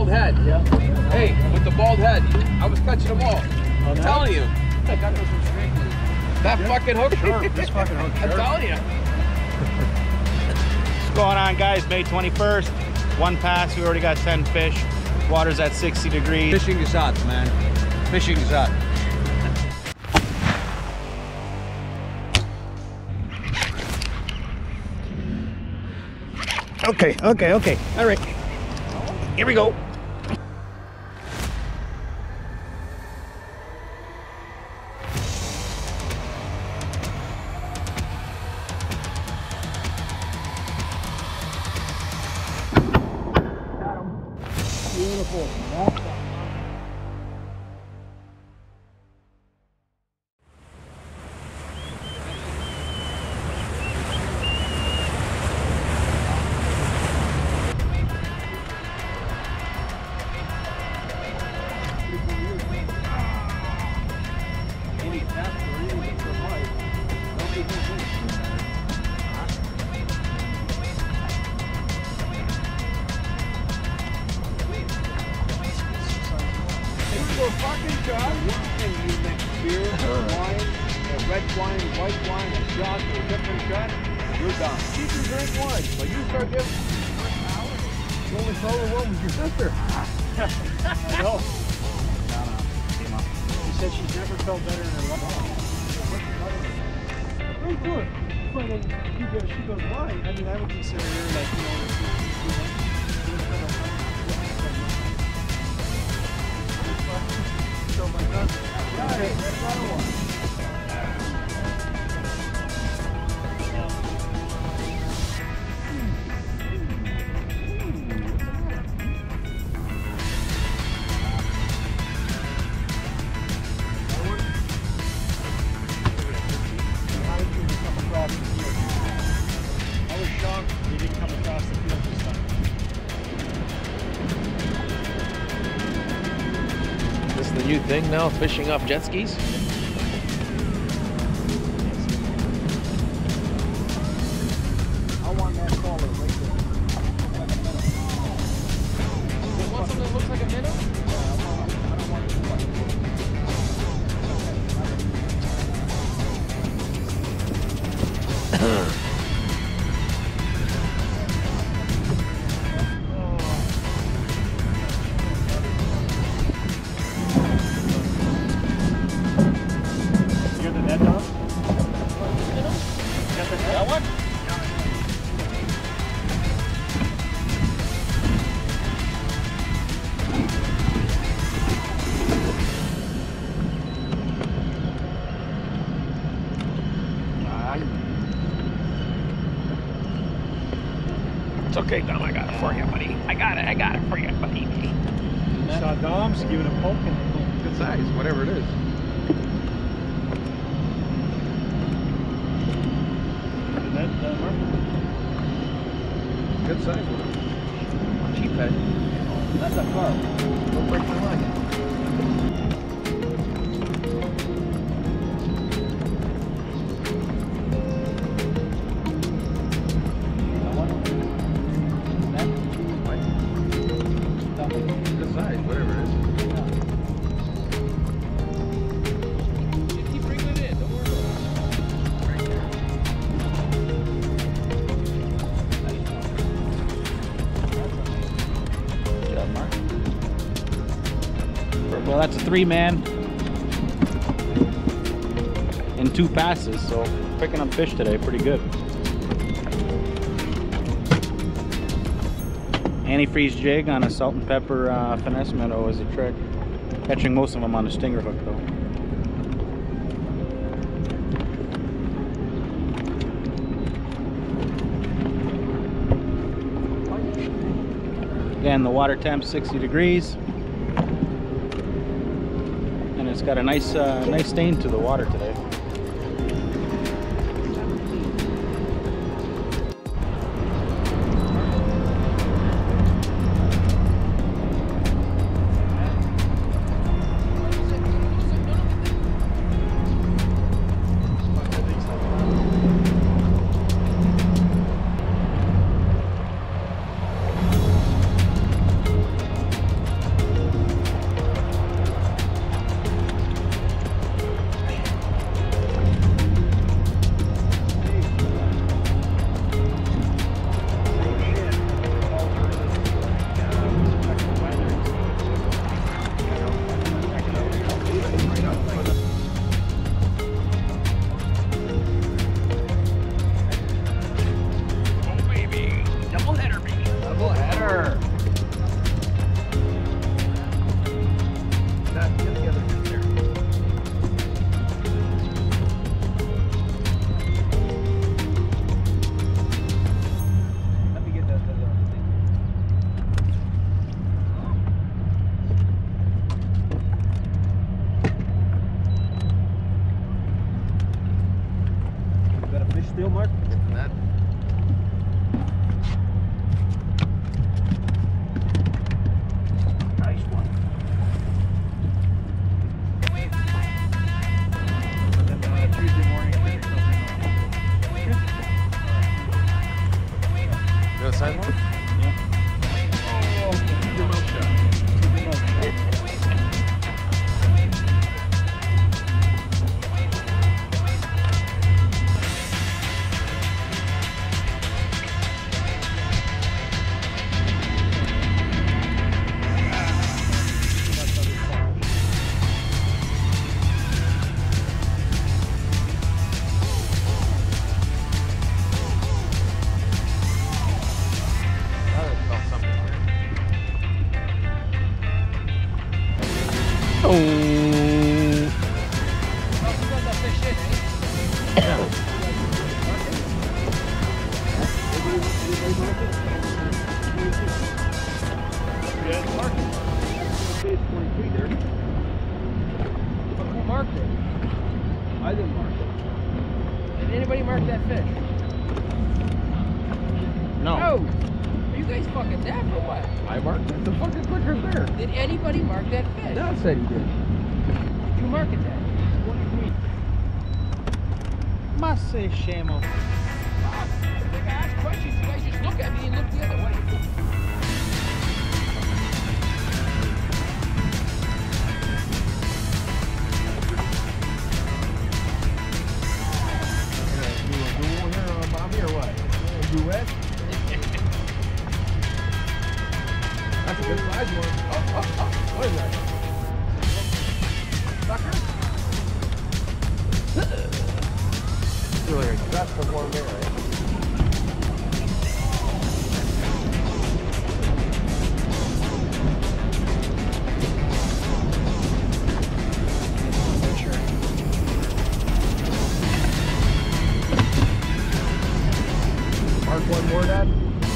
bald head. Yeah. Hey, with the bald head, I was catching them all. I'm telling you. I got those straight. That fucking hook. Sharp. This fucking hook. I'm telling you. What's going on, guys? May 21st. One pass. We already got 10 fish. Water's at 60 degrees. Fishing is hot, man. Fishing is hot. Okay. All right. Here we go. Beautiful. Fucking job. And you mix beer, wine, red wine, white wine, a shot, or a different shot, you're done. You can drink wine, but you start getting the only sober one was your sister. I know. She said she's never felt better in her life. Very good. But when she goes wine, I mean, I would consider her like, you know, so my God. Yeah, that's another one. I was shocked he didn't come across the field this time. This is the new thing now, fishing off jet skis? I want that caller right there. You want something that looks like a minnow? I don't want to You got the net dog? You got the net? That one? It's okay, Dom, I got it for you, buddy. I got it for you, buddy. Saw Dom's give it a poke and Good size, whatever it is. that marker. Good size one. Cheap head. That's a carp. Don't break my line. Good size, whatever it is. Keep bringing it in, don't worry about it. Right there. Good job, Mark. Well, that's a 3-man in 2 passes, so picking up fish today, pretty good. Antifreeze jig on a salt and pepper finesse minnow is a trick. Catching most of them on a stinger hook though. Again, the water temp's 60 degrees. And it's got a nice stain to the water today. Who marked it? I didn't mark it. Did anybody mark that fish? No. No! Are you guys fucking deaf or what? I marked it. The fucking clicker's there. Did anybody mark that fish? Dad said he did. Did you mark it then? What do you mean? Must say shame of. I think I asked questions, you guys just look at me and look the other way. That's a good size one. What is that? Sucker? Really, that's the one there, right? Mark one more, Dad.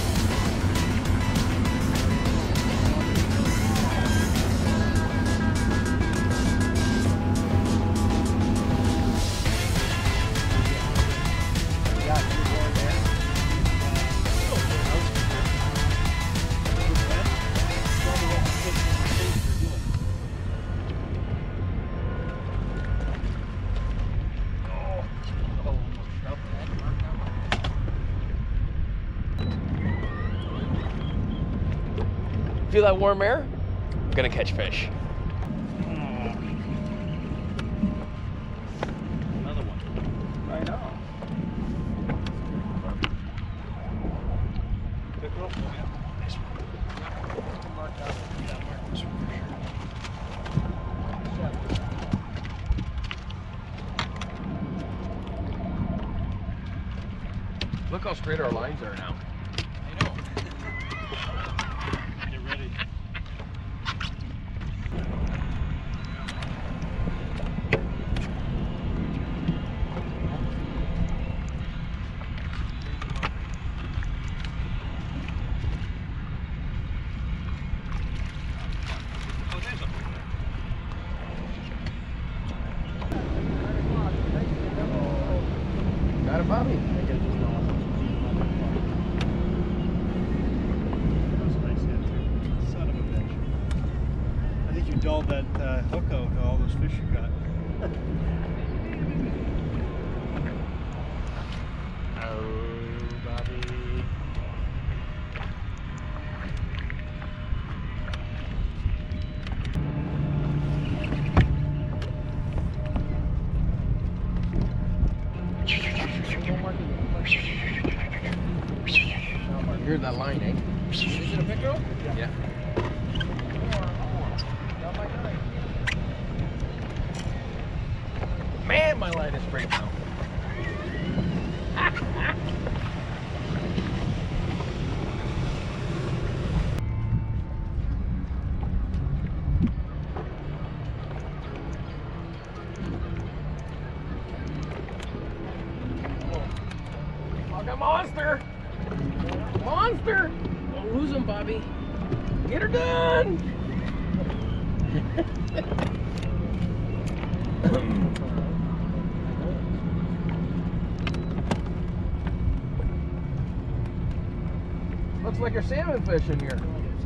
Feel that warm air? I'm gonna catch fish. Another one. I know. Look how straight our lines are now. I know. Get ready. Got it, Bobby. Son of a bitch. I think you dulled that hook out to all those fish you got. Oh, Bobby. Here's that line, eh? Is it a pickerel? Yeah. Man, my line is straight now. Fucking monster! Monster! Don't lose him, Bobby. Get her done! Looks like you're salmon fishing here.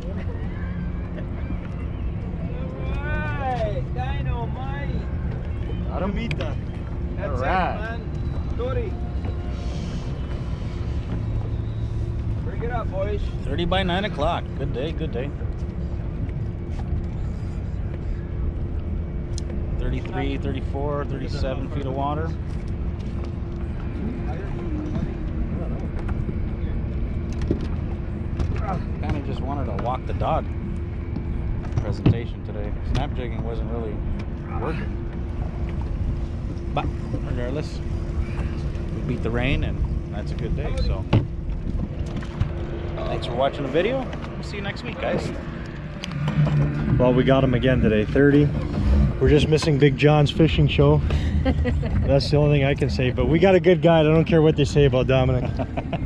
Alright, dynamite. Got him. Meeta. That's Alright. it, man. Dory. Bring it up, boys. 30 by 9 o'clock. Good day, good day. 33, 34, 37 feet of water. Kind of just wanted to walk the dog presentation today. Snap jigging wasn't really working. But regardless, we beat the rain and that's a good day. So thanks for watching the video. We'll see you next week, guys. Well, we got him again today. 30. We're just missing Big John's fishing show. That's the only thing I can say. But we got a good guide. I don't care what they say about Dominic.